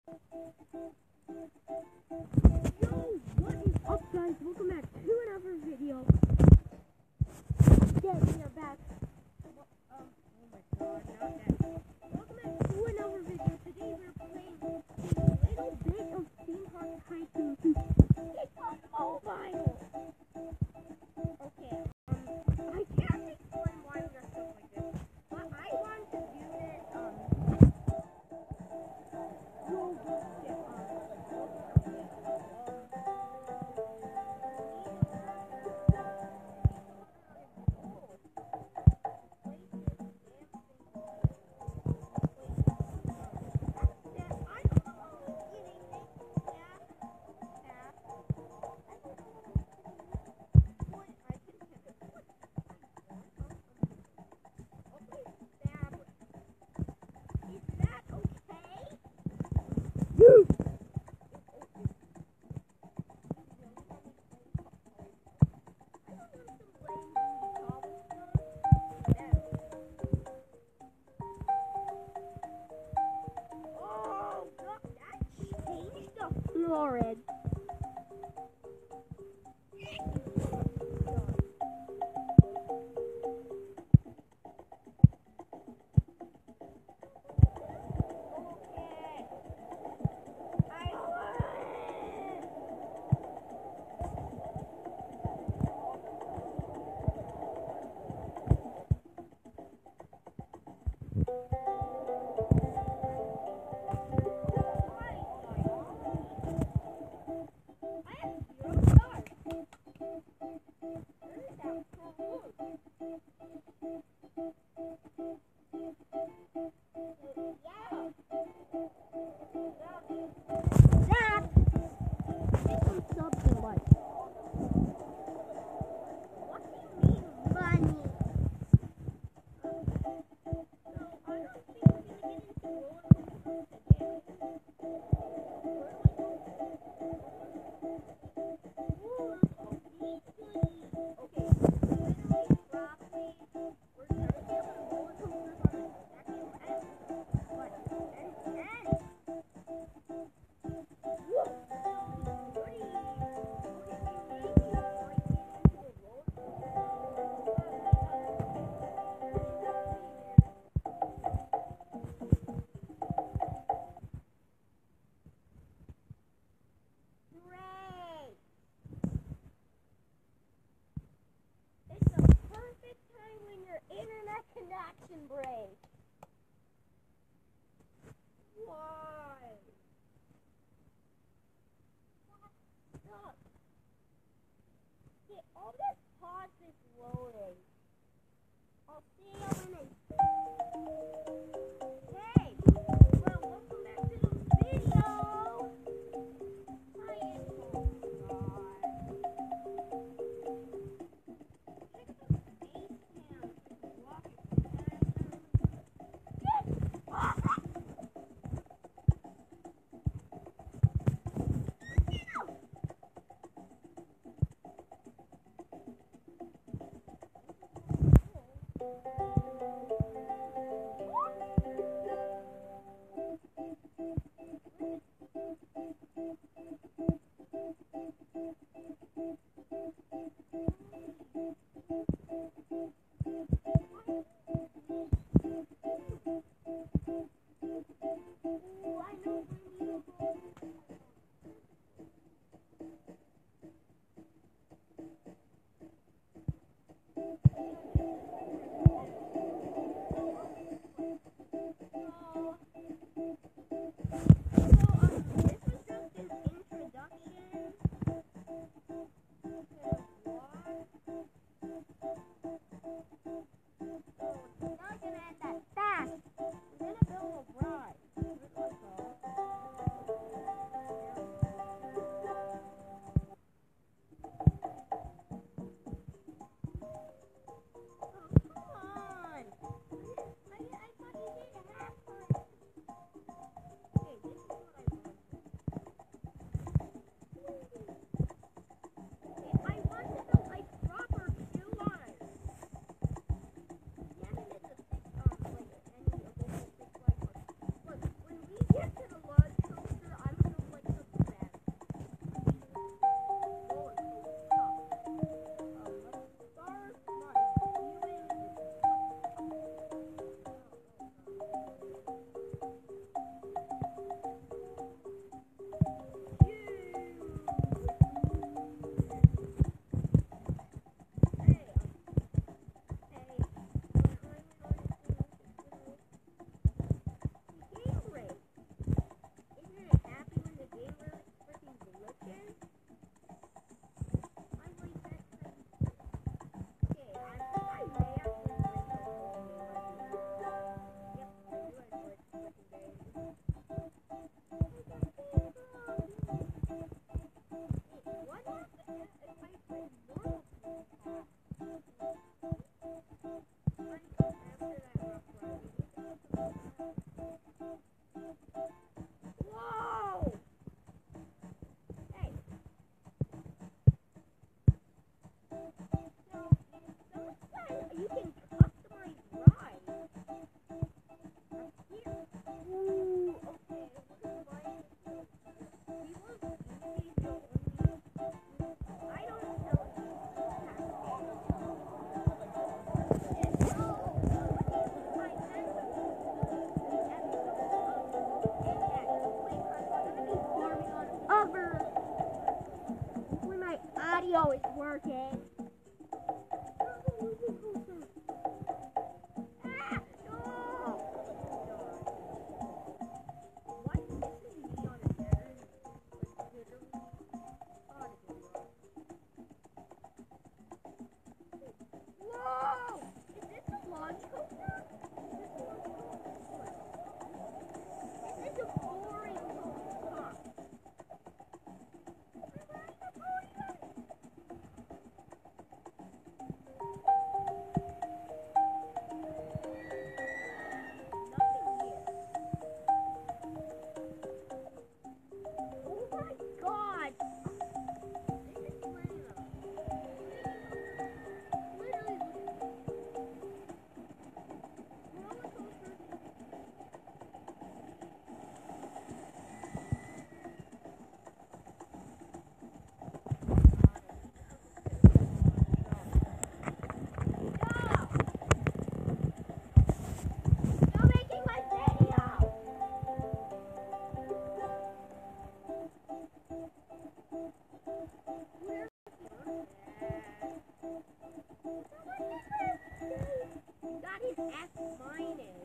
Yo, what is up, guys? Welcome back to another video. Yeah, we are back. Oh my god, not that. Welcome back to another video. Today we're playing a little bit of Theme Park Tycoon. It's on mobile. Okay, I can't explain why we are stuff like this, but I want to do it, Lauren. Connection break. Why? Stop. Okay, I'll just pause this loading. I'll see you in a... Hey! Well, welcome back to the video! Hi, oh god. Check the face cam. Walk it. radio is working. Ah, no! What? This is me on a better, like, literally. God, it didn't work. Whoa! Is this a launch coaster? This is a boring coaster. Got his F minus.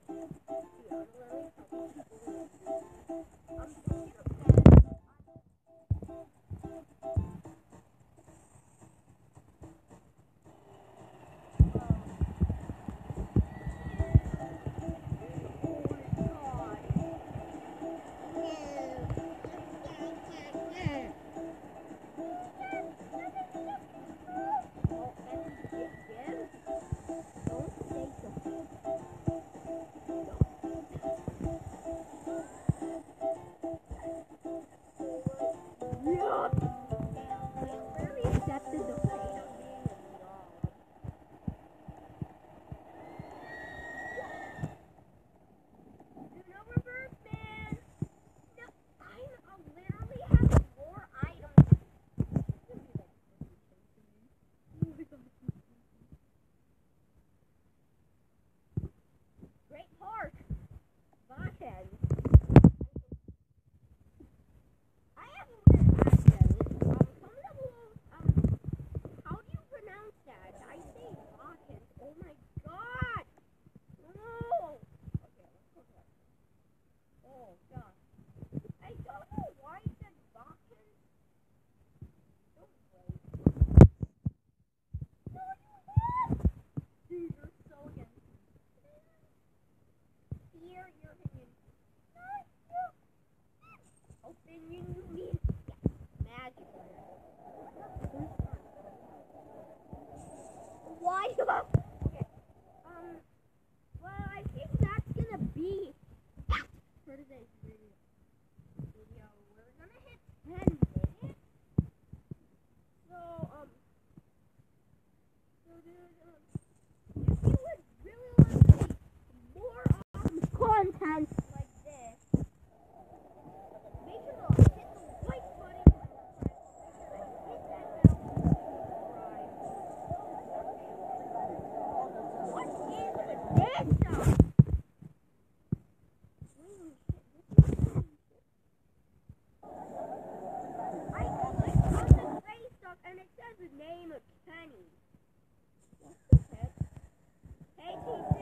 Why? Okay. Well, I think that's gonna be for today's video. We're gonna hit 10 minutes. So, dude, if you would really want to see more content like this, make sure to hit the like button and hit that bell. What is this stuff? I clicked on the gray stuff and it says the name of Kenny. What the heck? Hey,